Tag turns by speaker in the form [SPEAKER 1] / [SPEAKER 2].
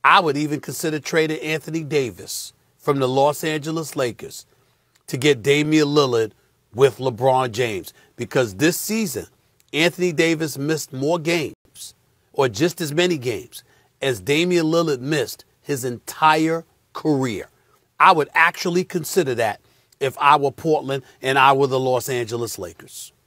[SPEAKER 1] I would even consider trading Anthony Davis from the Los Angeles Lakers to get Damian Lillard with LeBron James, because this season, Anthony Davis missed more games, or just as many games, as Damian Lillard missed his entire career. I would actually consider that if I were Portland and I were the Los Angeles Lakers.